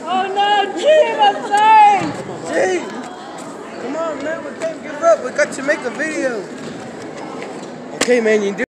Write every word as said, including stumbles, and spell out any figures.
Oh no, G, I'm sorry! G! Come on, man, we can't give up. We got to make a video. Okay, man, you do.